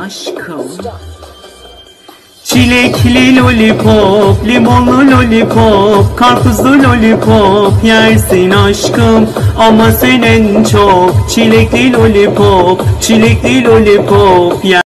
aşkım. Çilekli lollipop, limonlu lollipop, karpuzlu lollipop yersin aşkım. Ama sen en çok çilekli lollipop, çilekli lollipop yer.